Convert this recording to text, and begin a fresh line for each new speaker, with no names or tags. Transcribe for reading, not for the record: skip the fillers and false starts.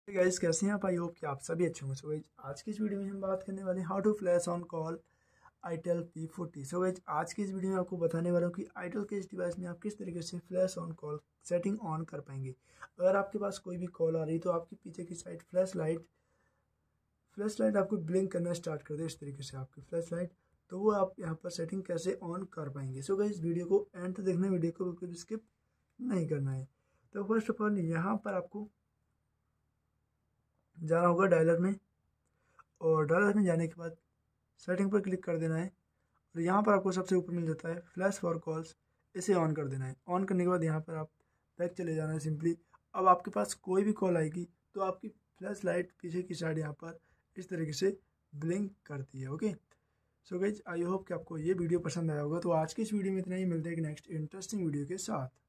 Guys, कैसे हैं आप? आई होप कि आप सभी अच्छे होंगे। सो गाइस, आज की इस वीडियो में हम बात करने वाले हैं how to flash on call itel P40। So guys, आज की इस वीडियो में आपको बताने वाला हूँ कि आईटेल के इस डिवाइस में आप किस तरीके से flash on call setting on कर पाएंगे। अगर आपके पास कोई भी कॉल आ रही है तो आपकी पीछे की साइड फ्लैश लाइट आपको ब्लिंक करना स्टार्ट कर दे। इस तरीके से आपकी फ्लैश लाइट, तो वो आप यहाँ पर सेटिंग कैसे ऑन कर पाएंगे। सो गाइस, वीडियो को एंड तक देखना, वीडियो को बिल्कुल भी स्किप नहीं करना है। तो फर्स्ट ऑफ ऑल यहाँ पर आपको जाना होगा डायलर में, और डायलर में जाने के बाद सेटिंग पर क्लिक कर देना है। और यहाँ पर आपको सबसे ऊपर मिल जाता है फ्लैश फॉर कॉल्स, इसे ऑन कर देना है। ऑन करने के बाद यहाँ पर आप बैक चले जाना है सिंपली। अब आपके पास कोई भी कॉल आएगी तो आपकी फ्लैश लाइट पीछे की साइड यहाँ पर इस तरीके से ब्लिंक करती है। Okay, so guys, I hope कि आपको ये वीडियो पसंद आया होगा। तो आज की इस वीडियो में इतना ही, मिलते हैं एक नेक्स्ट इंटरेस्टिंग वीडियो के साथ।